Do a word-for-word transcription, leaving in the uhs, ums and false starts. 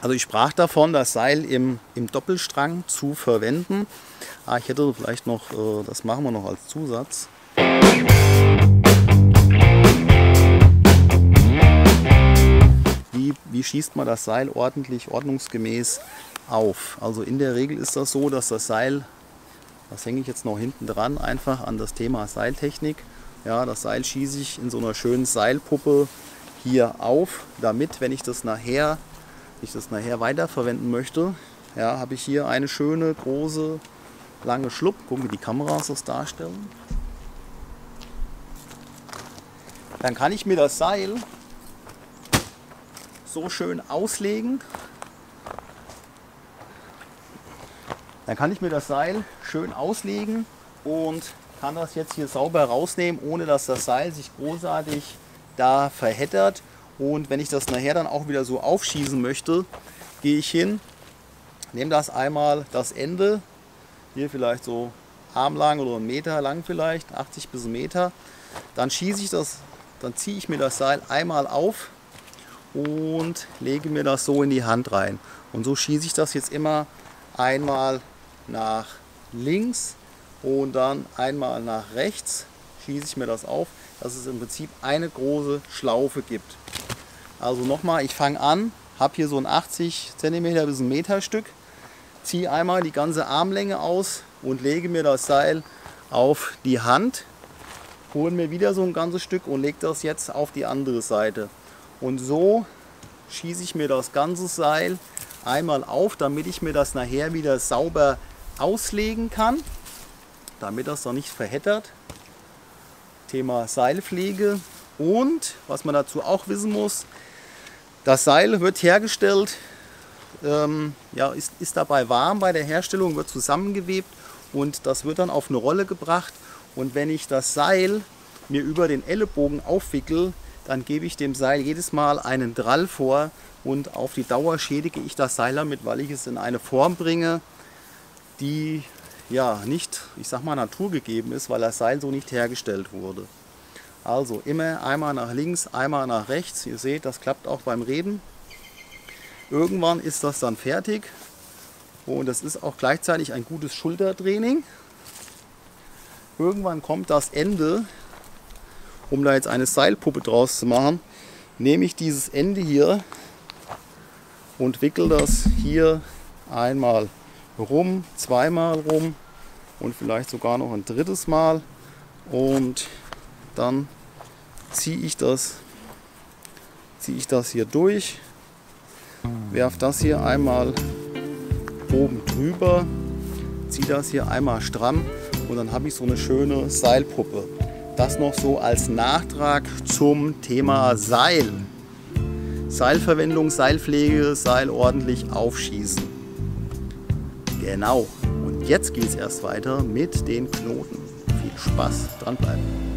Also ich sprach davon, das Seil im, im Doppelstrang zu verwenden. Ah, ich hätte vielleicht noch, äh, das machen wir noch als Zusatz. Wie, wie schießt man das Seil ordentlich, ordnungsgemäß auf? Also in der Regel ist das so, dass das Seil, das hänge ich jetzt noch hinten dran, einfach an das Thema Seiltechnik. Ja, das Seil schieße ich in so einer schönen Seilpuppe hier auf, damit, wenn ich das nachher, ich das nachher weiterverwenden möchte, ja, habe ich hier eine schöne, große, lange Schlupp. Gucken, wie die Kameras das darstellen. Dann kann ich mir das Seil so schön auslegen. Dann kann ich mir das Seil schön auslegen und kann das jetzt hier sauber rausnehmen, ohne dass das Seil sich großartig da verheddert. Und wenn ich das nachher dann auch wieder so aufschießen möchte, gehe ich hin, nehme das einmal das Ende, hier vielleicht so armlang oder einen Meter lang vielleicht, achtzig bis einen Meter, dann schieße ich das, dann ziehe ich mir das Seil einmal auf und lege mir das so in die Hand rein. Und so schieße ich das jetzt immer einmal nach links und dann einmal nach rechts, schieße ich mir das auf, dass es im Prinzip eine große Schlaufe gibt. Also nochmal, ich fange an, habe hier so ein achtzig Zentimeter bis ein Meter Stück, ziehe einmal die ganze Armlänge aus und lege mir das Seil auf die Hand, hole mir wieder so ein ganzes Stück und lege das jetzt auf die andere Seite. Und so schieße ich mir das ganze Seil einmal auf, damit ich mir das nachher wieder sauber auslegen kann, damit das dann nicht verheddert. Thema Seilpflege. Und was man dazu auch wissen muss, das Seil wird hergestellt, ähm, ja, ist, ist dabei warm bei der Herstellung, wird zusammengewebt und das wird dann auf eine Rolle gebracht. Und wenn ich das Seil mir über den Ellenbogen aufwickel, dann gebe ich dem Seil jedes Mal einen Drall vor und auf die Dauer schädige ich das Seil damit, weil ich es in eine Form bringe, die ja nicht, ich sag mal, naturgegeben ist, weil das Seil so nicht hergestellt wurde. Also immer einmal nach links, einmal nach rechts. Ihr seht, das klappt auch beim Reden. Irgendwann ist das dann fertig und das ist auch gleichzeitig ein gutes Schultertraining. Irgendwann kommt das Ende, um da jetzt eine Seilpuppe draus zu machen, nehme ich dieses Ende hier und wickel das hier einmal rum, zweimal rum und vielleicht sogar noch ein drittes Mal und dann ziehe ich das, ziehe ich das hier durch, werfe das hier einmal oben drüber, ziehe das hier einmal stramm und dann habe ich so eine schöne Seilpuppe. Das noch so als Nachtrag zum Thema Seil. Seilverwendung, Seilpflege, Seil ordentlich aufschießen. Genau. Und jetzt geht es erst weiter mit den Knoten. Viel Spaß, dranbleiben.